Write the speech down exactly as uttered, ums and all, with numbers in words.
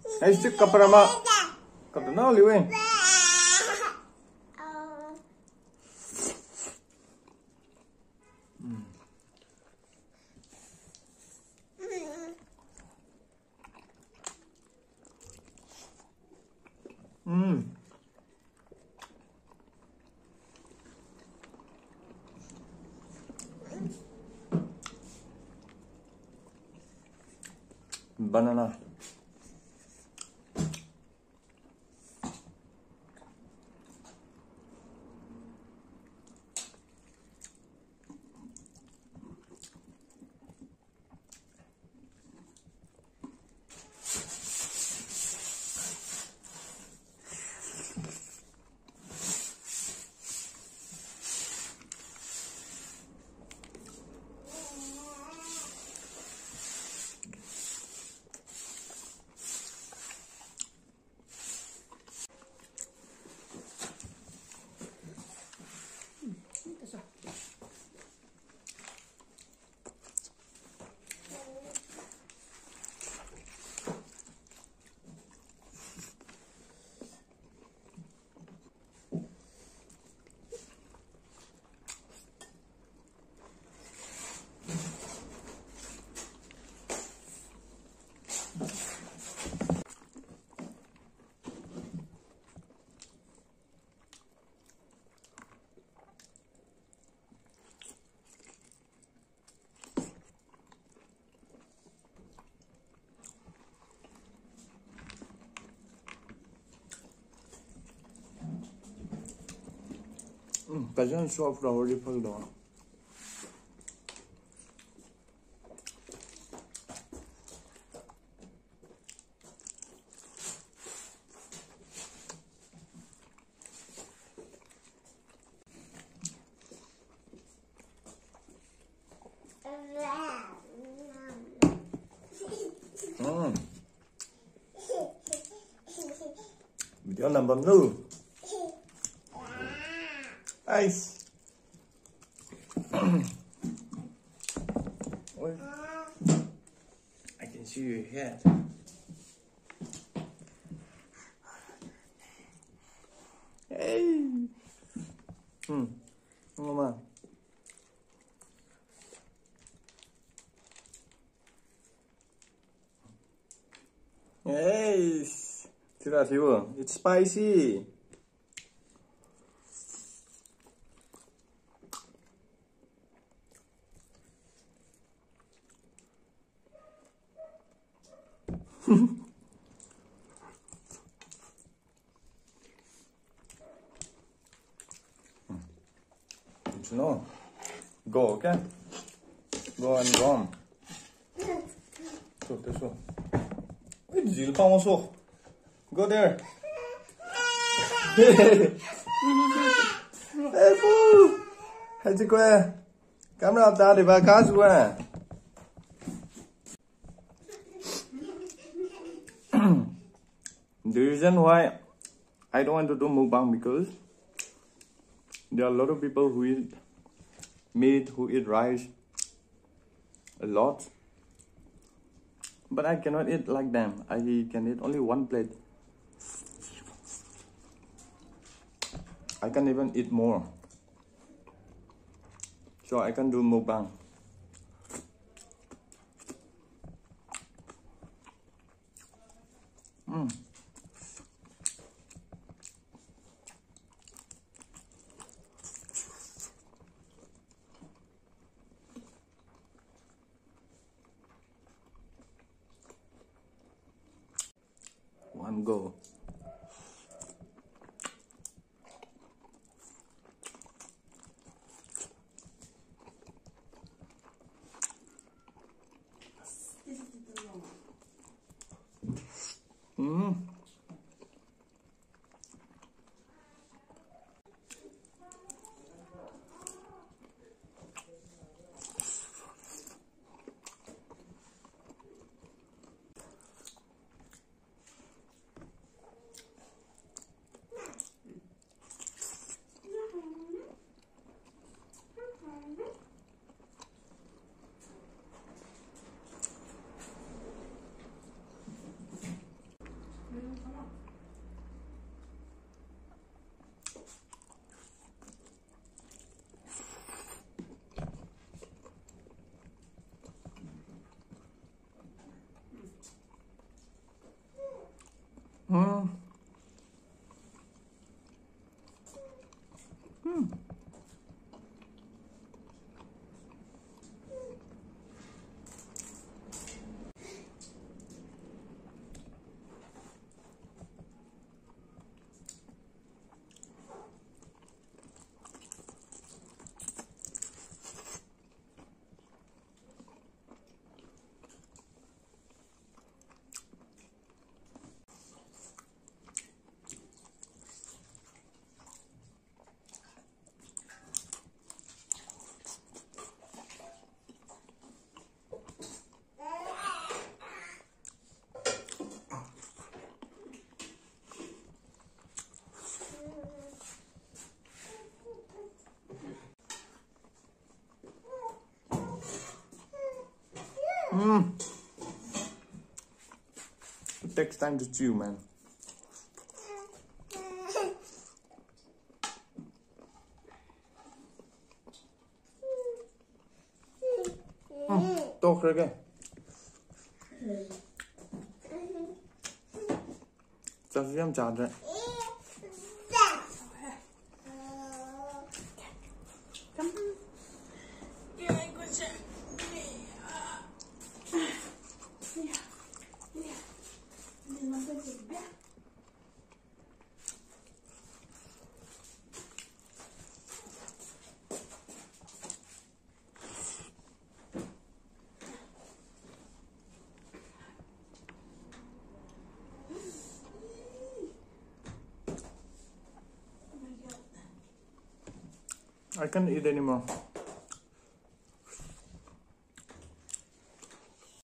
Hey, stick up on my. Got the no, Liwin. Hmm. Banana. Hmm, passion soft already full down. Hmm. Video number two. Ice. Wait. I can see your head. Hey. Hmm. Mama. Hey. It's spicy. You know, go, okay? Go and go. So, this one. Go there. Hey, boo. How's it going? Come up, Daddy, but I can't swear. The reason why I don't want to do mukbang because there are a lot of people who eat meat, who eat rice a lot, but I cannot eat like them. I can eat only one plate. I can't even eat more, so I can do mukbang. Mm. One go. Mm. Hmm. Hmm. Mm. It takes time to chew, man. Mm. Talk again. Just yum charger. I can't eat anymore.